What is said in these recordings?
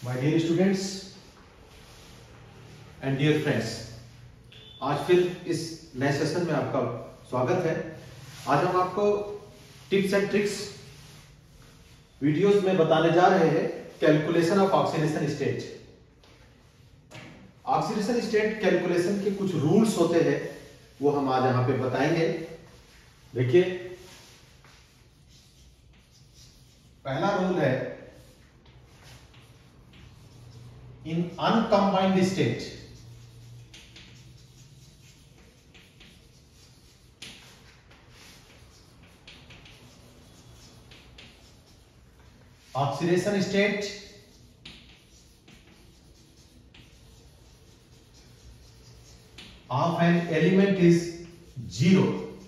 My dear students and dear friends, आज फिर इस नए सेशन में आपका स्वागत है। आज हम आपको टिप्स एंड ट्रिक्स वीडियोस में बताने जा रहे हैं calculation of oxidation state. Oxidation state calculation के कुछ रूल्स होते हैं, वो हम आज यहां पे बताएंगे। देखिए, पहला रूल है in uncombined state oxidation state of an element is zero।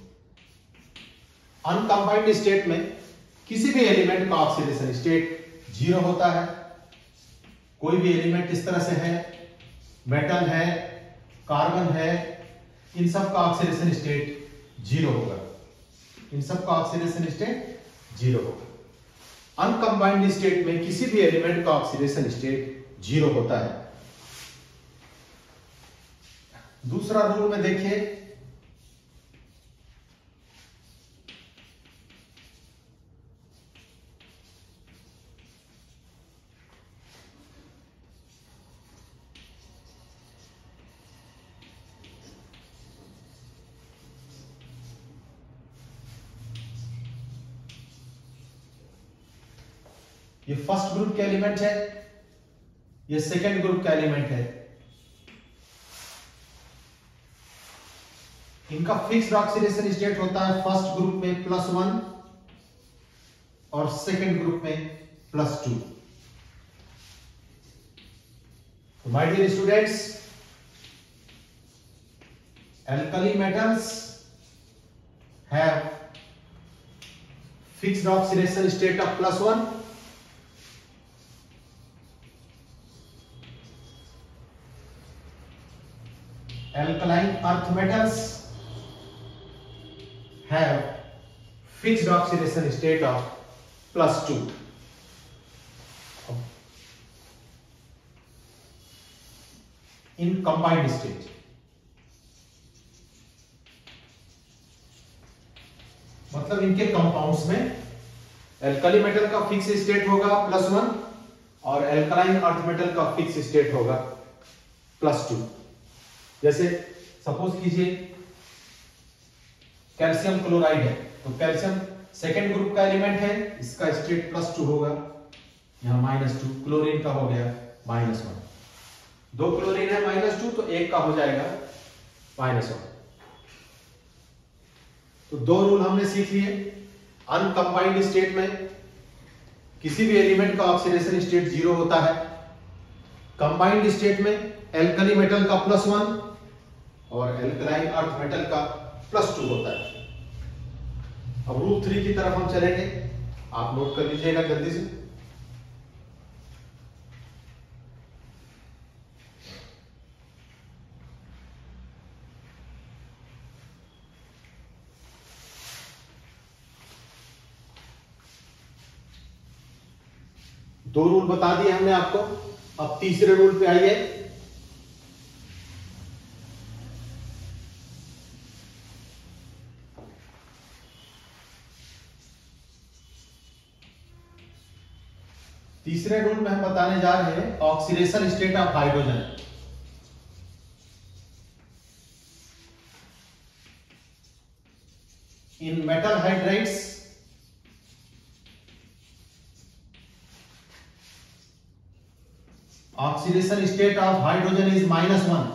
Uncombined state में किसी भी एलिमेंट का ऑक्सीडेशन स्टेट जीरो होता है। कोई भी एलिमेंट इस तरह से है, मेटल है, कार्बन है, इन सब का ऑक्सीडेशन स्टेट जीरो होगा। इन सब का ऑक्सीडेशन स्टेट जीरो होगा। अनकंबाइंड स्टेट में किसी भी एलिमेंट का ऑक्सीडेशन स्टेट जीरो होता है। दूसरा रूल में देखिए, ये फर्स्ट ग्रुप का एलिमेंट है, ये सेकेंड ग्रुप का एलिमेंट है। इनका फिक्स्ड ऑक्सीडेशन स्टेट होता है फर्स्ट ग्रुप में +1 और सेकेंड ग्रुप में +2। तो my dear students, alkali metals have fixed oxidation state of +1, alkaline earth metals have fixed oxidation state of +2। in combined state, मतलब इनके कंपाउंड्स में एल्कली मेटल का फिक्स स्टेट होगा +1 और एल्कलाइन अर्थ मेटल का fix state होगा +2। जैसे suppose कीजिए कैल्शियम क्लोराइड है, तो कैल्शियम सेकेंड ग्रुप का एलिमेंट है, इसका स्टेट +2 होगा, यहां -2। क्लोरीन का हो गया -1। दो क्लोरीन है -2, तो एक का हो जाएगा -1। तो दो रूल हमने सीख लिए। अनकंबाइंड स्टेट में किसी भी एलिमेंट का ऑक्सीडेशन स्टेट जीरो होता है। कंबाइंड स्टेट में एल्कली मेटल का +1 और एल्कलाइन अर्थ मेटल का +2 होता है। अब रूल 3 की तरफ हम चलेंगे, आप नोट कर लीजिएगा जल्दी से। दो रूल बता दिए हमने आपको, अब तीसरे रूल पे आइए। तीसरे रूल में हम बताने जा रहे हैं oxidation state of hydrogen. In metal hydrides oxidation state of hydrogen is -1।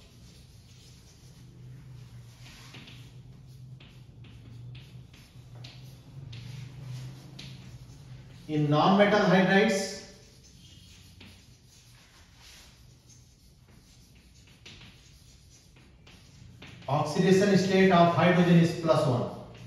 in non-metal hydrides oxidation state of hydrogen is +1।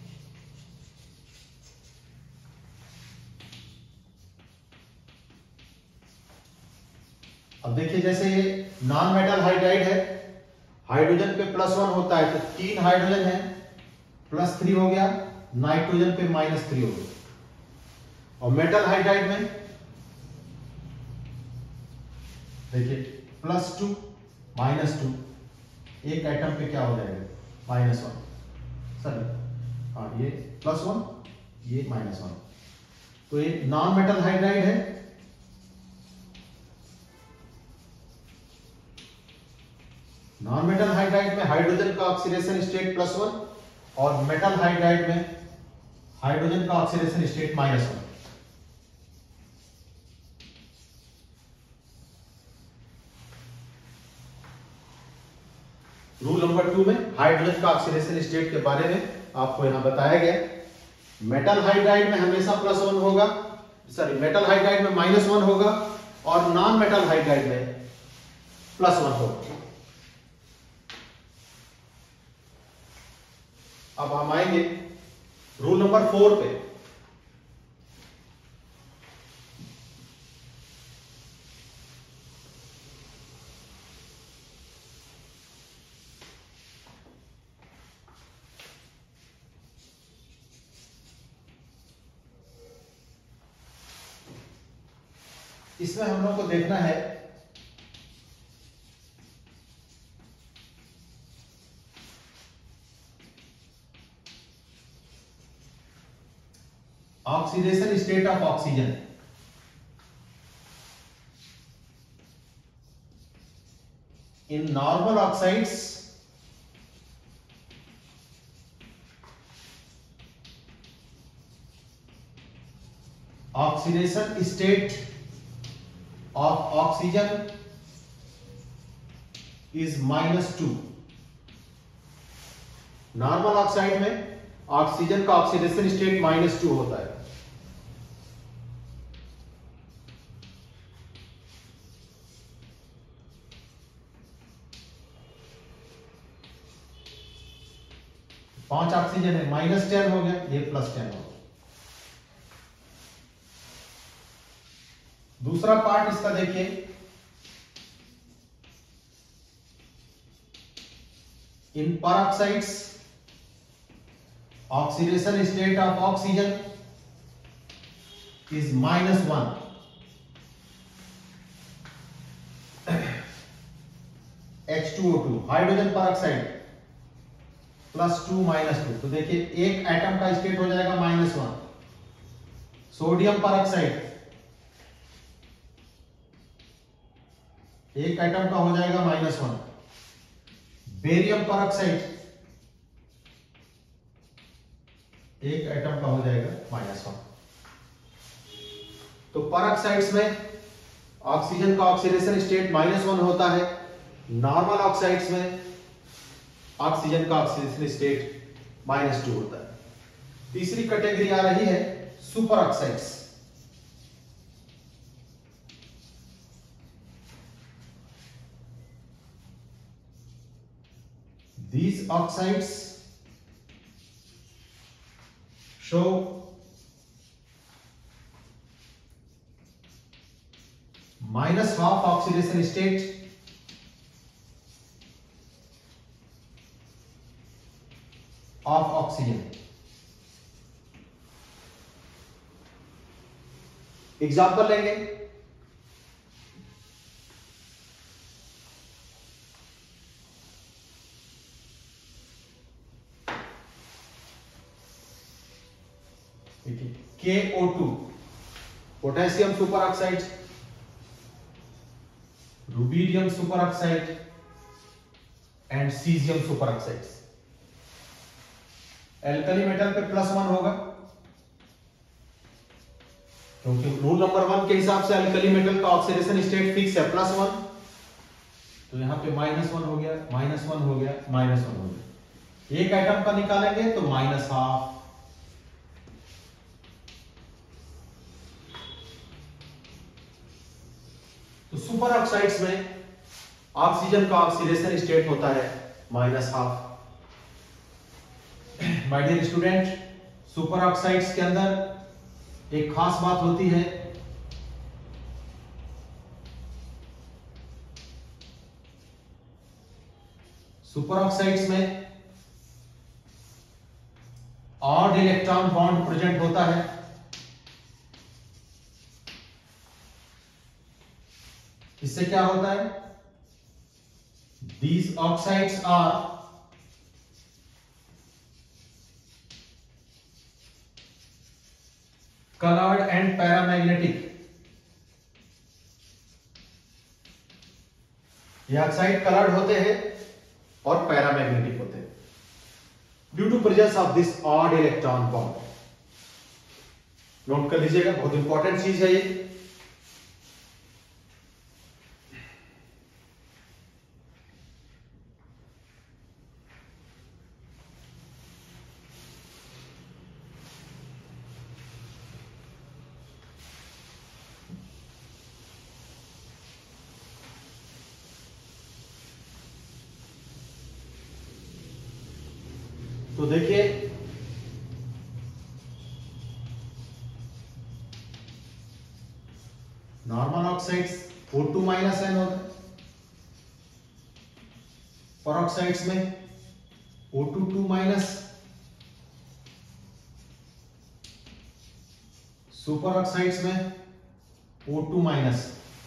अब देखिए, जैसे ये नॉन मेटल हाइड्राइड है, हाइड्रोजन पे +1 होता है, तो 3 हाइड्रोजन है, +3 हो गया, नाइट्रोजन पे -3 हो गया। और मेटल हाइड्राइड में देखिए +2 -2, एक एटम पे क्या हो जाएगा -1, सर हाँ ये +1 ये -1, तो ये नॉन मेटल हाइड्राइड है। नॉन मेटल हाइड्राइड में हाइड्रोजन का ऑक्सीडेशन स्टेट +1 और मेटल हाइड्राइड में हाइड्रोजन का ऑक्सीडेशन स्टेट -1। रूल नंबर 2 में हाइड्रोजन का ऑक्सीडेशन स्टेट के बारे में आपको यहां बताया गया। मेटल हाइड्राइड में हमेशा +1 होगा, सॉरी मेटल हाइड्राइड में -1 होगा और नॉन मेटल हाइड्राइड में +1 होगा। अब हम आएंगे रूल नंबर 4 पे। इसमें हम लोग को देखना है oxidation state of oxygen. In normal oxides oxidation state of oxygen is -2। Normal oxide में ऑक्सीजन का ऑक्सीडेशन स्टेट -2 होता है। पांच ऑक्सीजन है, -10 हो गया, ये +10 हो गया। दूसरा पार्ट इसका देखिए, in peroxides oxidation state of oxygen is -1। H2O2 hydrogen peroxide +2 -2, तो देखिए एक एटम का स्टेट हो जाएगा -1। सोडियम peroxide एक एटम का हो जाएगा -1। बेरियम peroxide एक एटम का हो जाएगा -1। तो peroxides में ऑक्सीजन का ऑक्सीडेशन स्टेट -1 होता है, नॉर्मल ऑक्साइड्स में ऑक्सीजन का ऑक्सीडेशन स्टेट -2 होता है। तीसरी कैटेगरी आ रही है super oxides. These oxides show -12 oxidation state of oxygen। Example लेंगे, KO2 potassium super oxide, rubidium super oxide and caesium super oxide. Alkali metal पे +1 होगा, क्योंकि रूल नंबर 1 के हिसाब से एल्कली मेटल का ऑक्सीडेशन स्टेट फिक्स है +1, तो यहां पे -1 हो गया, -1 हो गया, -1 हो गया। एक एटम का निकालेंगे तो -12। तो सुपर ऑक्साइड्स में ऑक्सीजन का ऑक्सीडेशन स्टेट होता है -12। My dear student, super oxides के अंदर एक खास बात होती है, सुपर ऑक्साइड्स में ऑड इलेक्ट्रॉन बॉन्ड प्रेजेंट होता है। इससे क्या होता है, these oxides are colored and paramagnetic। ये ऑक्साइड कलर्ड होते हैं और पैरामैग्नेटिक होते हैं due to presence of this odd electron bond. Note कर लीजिएगा, बहुत इंपॉर्टेंट चीज है ये। तो देखिए normal oxides O2 minus N होता है, परऑक्साइड्स में O2 2 माइनस, सुपर ऑक्साइड्स में O2 माइनस।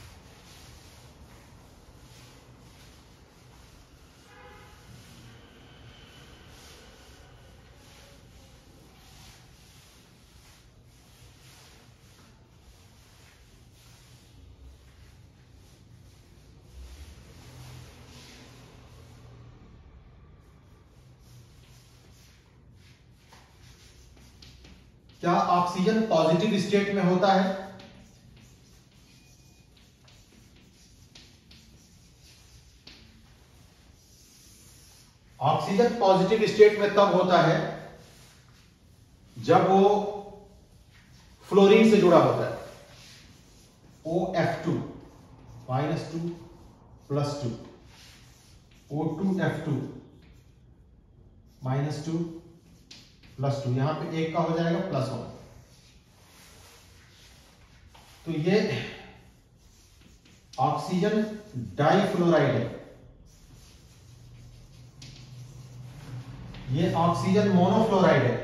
क्या ऑक्सीजन पॉजिटिव स्टेट में होता है? ऑक्सीजन पॉजिटिव स्टेट में तब होता है जब वो फ्लोरीन से जुड़ा होता है। OF2 -2 +2, O2F2 -2 +2, यहां पे एक का हो जाएगा +1। तो ये ऑक्सीजन डाइफ्लोराइड है, ये ऑक्सीजन मोनोफ्लोराइड है।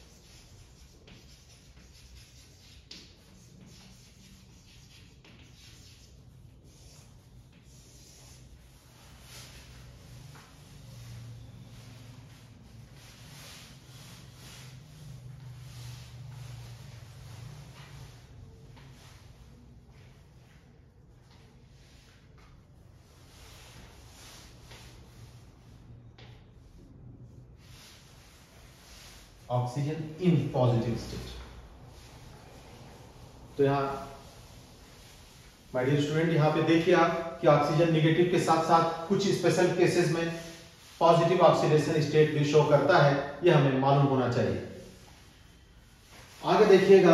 Oxygen in positive state. तो यहां माय डियर स्टूडेंट, यहां पे देखिए आप कि ऑक्सीजन निगेटिव के साथ साथ कुछ स्पेशल केसेस में पॉजिटिव ऑक्सीडेशन स्टेट भी शो करता है, यह हमें मालूम होना चाहिए। आगे देखिएगा,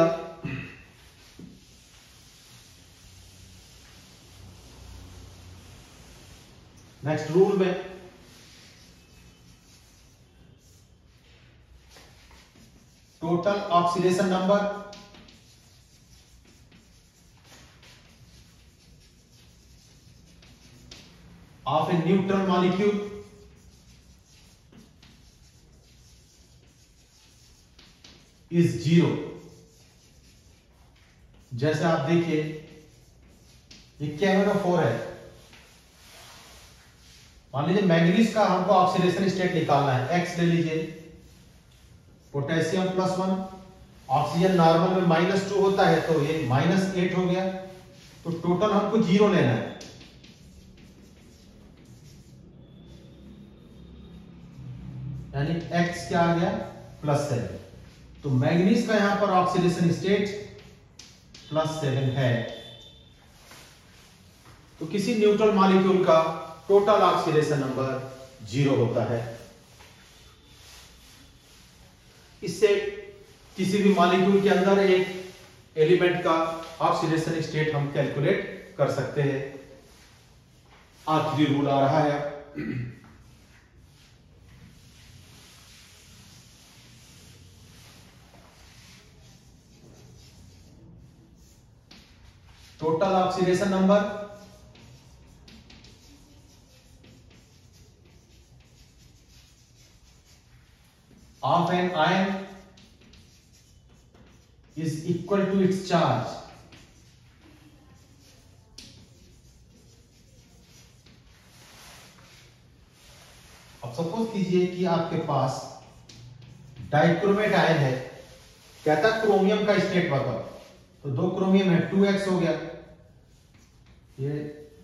नेक्स्ट रूल में total oxidation number of a neutral molecule is 0। जैसे आप देखिए ये KMnO4 है, मान लीजिए मैंगनीज का हमको ऑक्सीडेशन स्टेट निकालना है, X ले लीजिए, पोटेशियम +1, ऑक्सीजन नॉर्मल में -2 होता है तो ये -8 हो गया, तो टोटल हमको 0 लेना है। यानी X क्या आ गया, +7। तो मैंगनीज का यहां पर ऑक्सीडेशन स्टेट +7 है। तो किसी न्यूट्रल मॉलिक्यूल का टोटल ऑक्सीडेशन नंबर 0 होता है। इससे किसी भी मॉलिक्यूल के अंदर एक एलिमेंट का ऑक्सीडेशन स्टेट हम कैलकुलेट कर सकते हैं। आखिरी रूल आ रहा है, total oxidation number of an ion is equal to its charge कीजिए कि आपके पास डाइक्रोमेट आयन है, कहता क्रोमियम का स्टेट बताओ, तो 2 क्रोमियम है, 2x हो गया, ये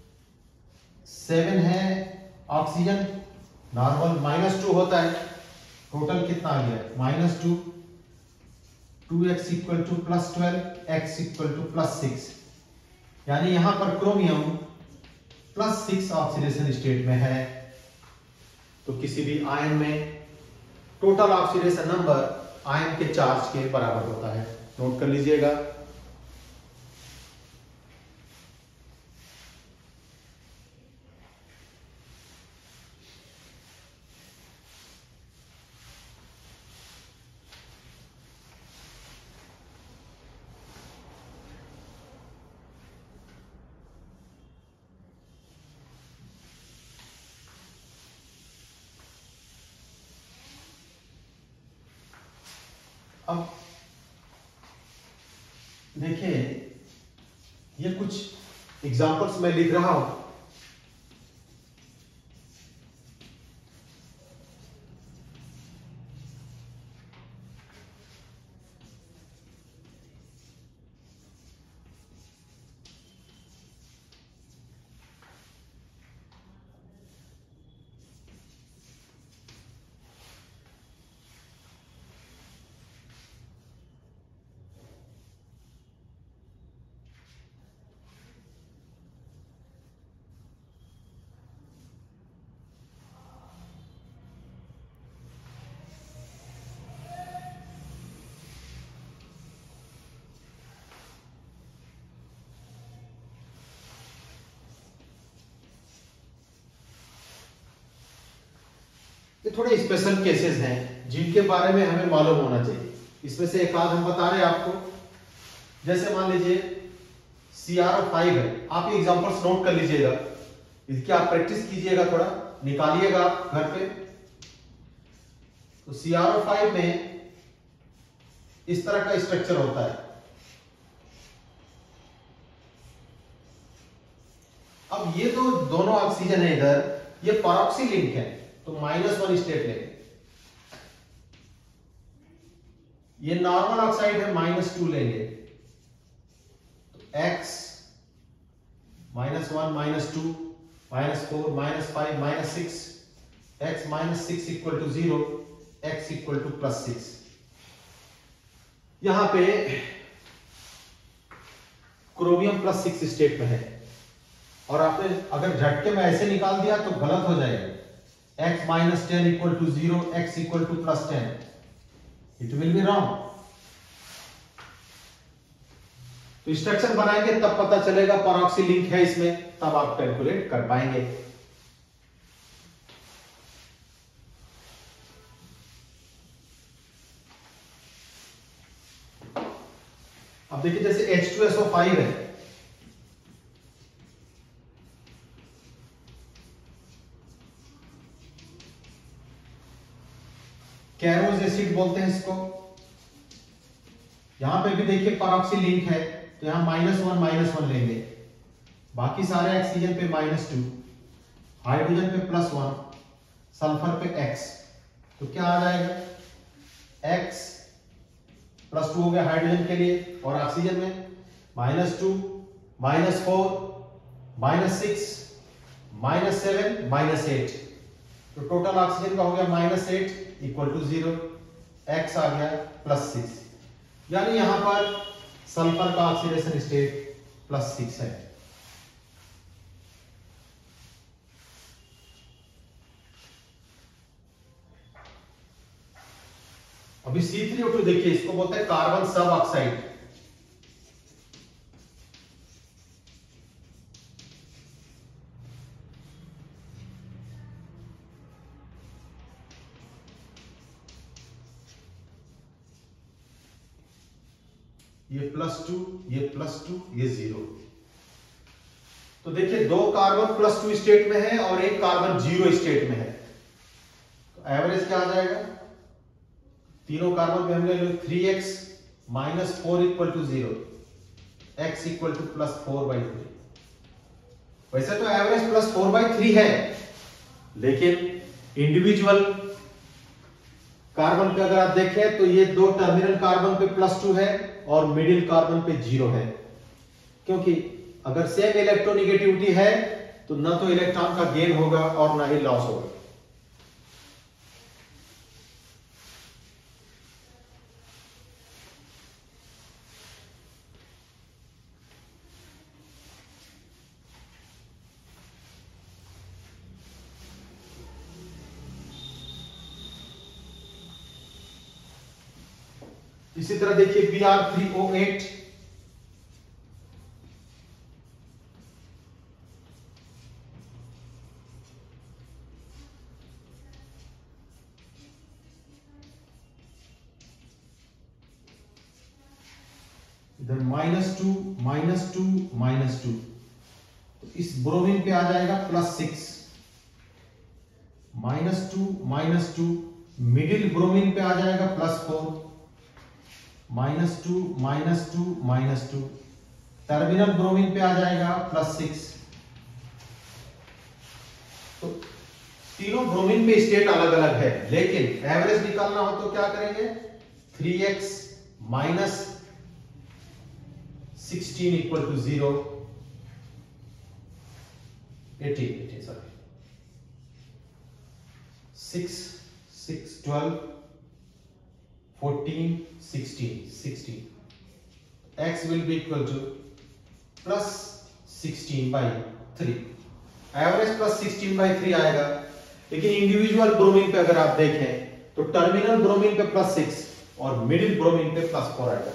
7 है ऑक्सीजन, नॉर्मल -2 होता है, टोटल कितना आ गया -2, 2x equal to +12, x equal to +6, यानी यहां पर क्रोमियम +6 ऑक्सीडेशन स्टेट में है। तो किसी भी आयन में टोटल ऑक्सीडेशन नंबर आयन के चार्ज के बराबर होता है, नोट कर लीजिएगा। अब देखिए, ये कुछ एग्जांपल्स मैं लिख रहा हूं, ये थोड़े स्पेशल केसेस हैं जिनके बारे में हमें मालूम होना चाहिए। इसमें से एक आध हम बता रहे हैं आपको। जैसे मान लीजिए CrO5 है, आप ये एग्जांपल्स नोट कर लीजिएगा, इसकी आप प्रैक्टिस कीजिएगा, थोड़ा निकालिएगा आप घर पे। तो CrO5 में इस तरह का स्ट्रक्चर होता है। अब ये तो दोनों ऑक्सीजन है इधर, ये परऑक्सी लिंक है, तो -1 स्टेट लेंगे। ये नॉर्मल ऑक्साइड है, -2 लेंगे, तो x -1 -2 -4 -5 -6, x -6 equal to 0, x equal to +6। यहां पे क्रोमियम +6 स्टेट में है, और आपने अगर झटके में ऐसे निकाल दिया तो गलत हो जाएगा। x -10 equal to 0, x equal to +10, will be बी रॉन्ग। तो स्ट्रक्चर बनाएंगे तब पता चलेगा परऑक्सी लिंक है इसमें, तब आप कैलकुलेट कर पाएंगे। अब देखिए जैसे H2SO5 है, कैरोज एसिड बोलते हैं इसको। यहां पे भी देखिए परऑक्सी लिंक है, तो यहां -1 -1 लेंगे, बाकी सारे ऑक्सीजन पे -2, हाइड्रोजन पे +1, सल्फर पे x, तो क्या आ जाएगा, x +2 हो गया हाइड्रोजन के लिए, और ऑक्सीजन में -2 -4 -6 -7 -8, तो टोटल ऑक्सीजन का हो गया -8 इक्वल टू 0, x आ गया +6, यानी यहां पर सल्फर का ऑक्सीडेशन स्टेट +6 है। अभी C3O2 देखिए, इसको बोलते हैं कार्बन सब ऑक्साइड। ये +2, ये +2, ये 0। तो देखिए दो कार्बन +2 स्टेट में है और एक कार्बन 0 स्टेट में है, तो एवरेज क्या आ जाएगा, तीनों कार्बन पे हमने 3x -4 equal to 0, x equal to +4/3। वैसे तो एवरेज +4/3 है, लेकिन इंडिविजुअल कार्बन पे अगर आप देखें तो ये दो टर्मिनल कार्बन पे +2 है और मिडिल कार्बन पे 0 है, क्योंकि अगर सेम इलेक्ट्रोनिगेटिविटी है तो ना तो इलेक्ट्रॉन का गेन होगा और ना ही लॉस होगा। इसी तरह देखिए Br3O8, इधर -2 -2 -2, तो इस ब्रोमीन पे आ जाएगा +6, -2 -2, मिडिल ब्रोमीन पे आ जाएगा +4, -2 -2 -2, टर्मिनल ब्रोमीन पे आ जाएगा +6। तो तीनों ब्रोमीन पे स्टेट अलग अलग है, लेकिन एवरेज निकालना हो तो क्या करेंगे, 3x -16 = 0, 18 sorry, 6 6 12 14 16, x will be equal to +16/3, average +16/3 आएगा। लेकिन इंडिविजुअल ब्रोमीन पे अगर आप देखें तो टर्मिनल ब्रोमीन पे +6 और मिडिल ब्रोमीन पे +4 आएगा।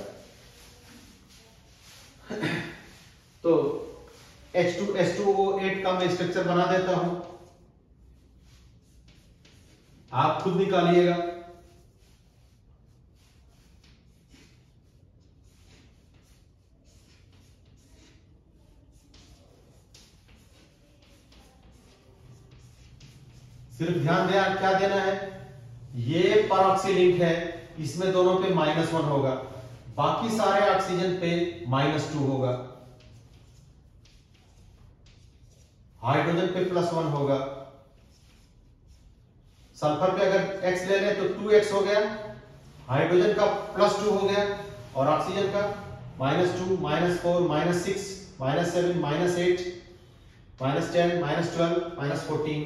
तो H2SO8 का मैं स्ट्रक्चर बना देता हूं, आप खुद निकालिएगा। सिर्फ ध्यान दें आप क्या देना है, ये परऑक्सी लिंक है, इसमें दोनों पे -1 होगा, बाकी सारे ऑक्सीजन पे -2 होगा, हाइड्रोजन पे +1 होगा, सल्फर पे अगर x ले लें तो 2x हो गया, हाइड्रोजन का +2 हो गया और ऑक्सीजन का -2 -4 -6 -7 -8 -10 -12 -14,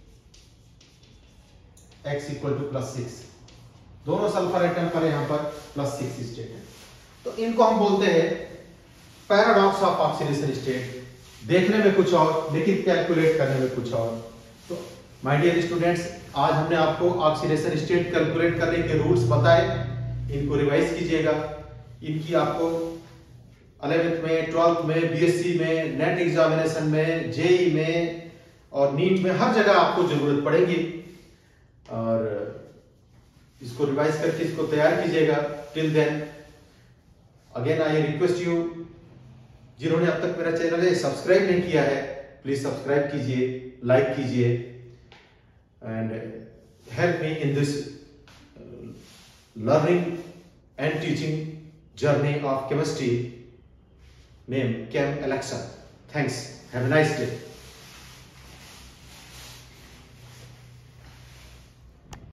x = +6। दोनों सल्फर एटम पर यहां पर +6 स्टेट है। तो इनको हम बोलते हैं पैराडॉक्स ऑफ ऑक्सीडेशन स्टेट। देखने में कुछ और लेकिन कैलकुलेट करने में कुछ और। तो माय डियर स्टूडेंट्स, आज हमने आपको ऑक्सीडेशन स्टेट कैलकुलेट करने के रूल्स बताए, इनको रिवाइज कीजिएगा। इनकी आपको 11th में, 12th में, बीएससी में, नेट एग्जामिनेशन में, जेई में और नीट में हर जगह आपको जरूरत पड़ेगी, और इसको रिवाइज करके इसको तैयार कीजिएगा। Till then again I request you, जिन्होंने अब तक मेरा चैनल सब्सक्राइब नहीं किया है, प्लीज सब्सक्राइब कीजिए, लाइक कीजिए and help me in this learning and teaching journey of chemistry name chem Alexa. Thanks, have a nice day.